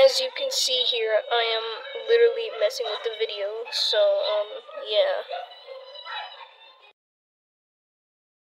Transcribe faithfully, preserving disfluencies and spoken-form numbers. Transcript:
as you can see here, I am literally messing with the video, so, um, yeah.